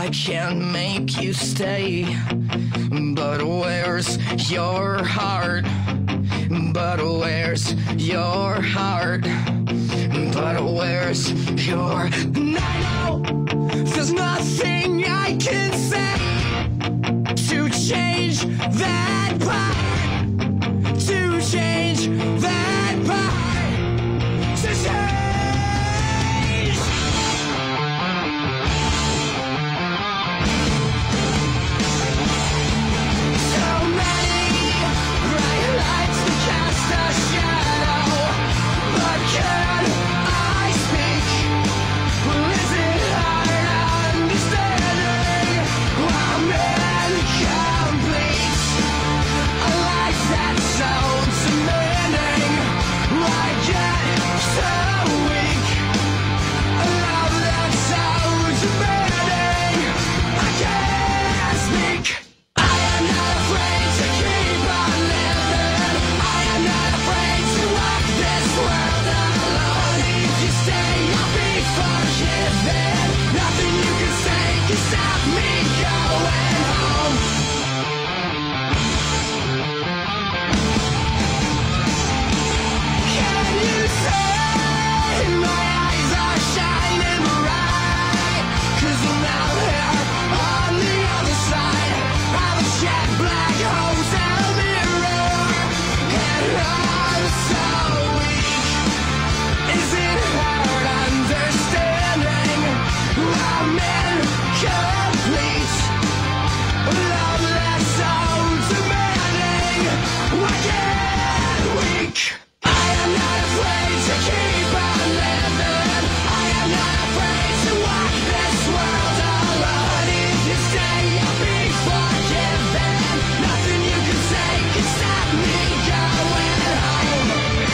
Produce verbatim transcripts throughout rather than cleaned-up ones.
I can't make you stay. But where's your heart? But where's your heart? But where's your... And I know there's nothing I can say to change that part, to change that part, to change. So many bright lights to cast a shadow, but can I speak? Is it hard understanding I'm incomplete? A life that sounds demanding, I get so weak. A love that sounds demanding, I can't speak. I am not afraid to keep on living. I am not afraid to walk this world alone. If you stay, I'll be forgiven. Nothing you can say can stop me going home. Can you say my eyes are shining bright? 'Cause I'm out here on the other side of a jet black hotel mirror, and I'm so weak. Is it hard understanding I'm incomplete? A love that's so demanding, I get weak. I am not afraid to keep on living. I am not afraid to walk this world alone. If you stay, I'll be forgiven. Nothing you can say can stop me going home.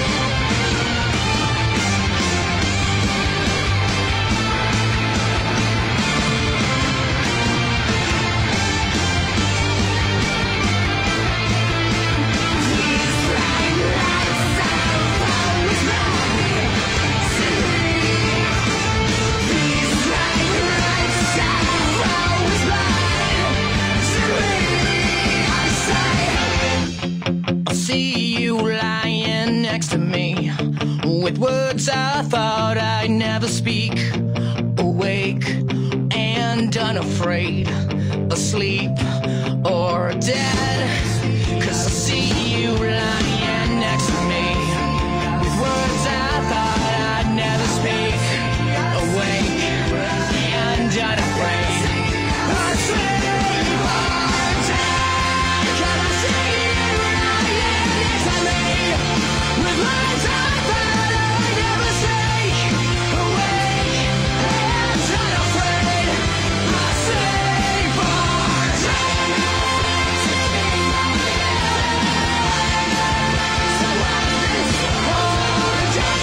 These bright lights are always mine to me. These bright lights are always mine to me. I say, I see you lying next to me, with words I thought I'd never speak. Awake and unafraid, asleep or dead. 'Cause I see you lying next to me, with words I thought I'd never speak. Awake and unafraid, asleep or dead. 'Cause I see you lying next to me, with words I thought I'd never speak. Awake and unafraid, asleep or dead. So what's this whole day?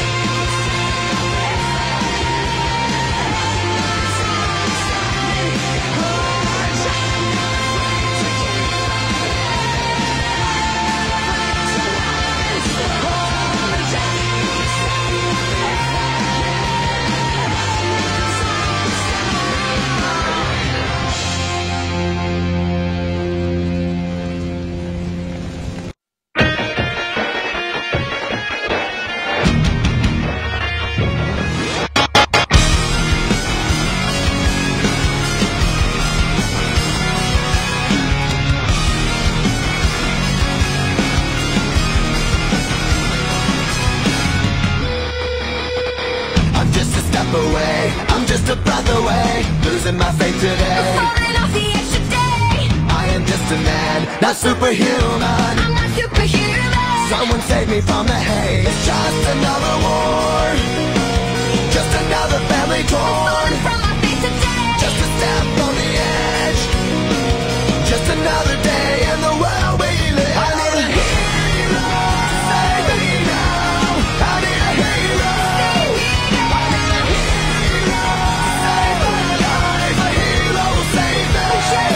I'm just a step away, I'm just a breath away, losing my faith today. Falling off the edge today. I am just a man, not superhuman. I'm not superhuman. Someone save me from the hate. It's just another war, just another family torn. Falling from my feet today. Just a step on the edge, just another day in the world we live. I need a hero, save me now. I need a hero, I need a hero, save my life. A hero will save me.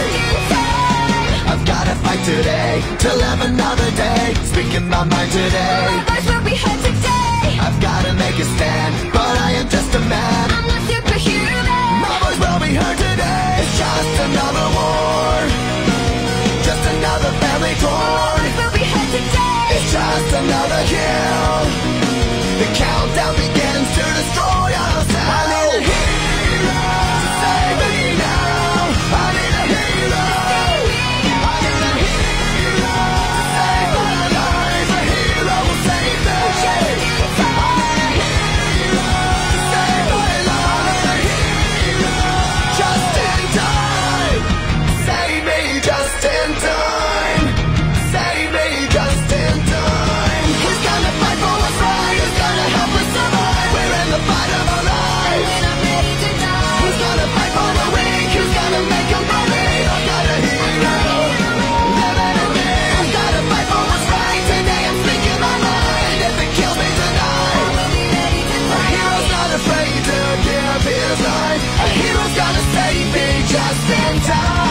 I've gotta fight today to live another day, speaking my mind today. My voice will be heard today. I've gotta make a stand, but I am just a man. I'm not superhuman. My voice will be heard today. It's just another war, just another family torn. We'll be here today. It's just another kill. The countdown begins to destroy us. I need a hero to save me now. I need a hero. I need a hero to save my life. A hero will save me. I need a hero to save my life. I need a hero just in time. Save me just in time. Save me just in time. Who's gonna fight for what's right? Who's gonna help us survive? We're in the fight of our lives. When I'm ready to die. Who's gonna fight for the weak? Who's gonna make them believe? I got a hero living in me. I gotta fight for what's right. Today I'm speaking my mind. If it kills me tonight, We'll be ready to a die. hero's not afraid to give his life. A hero's gonna save me just in time.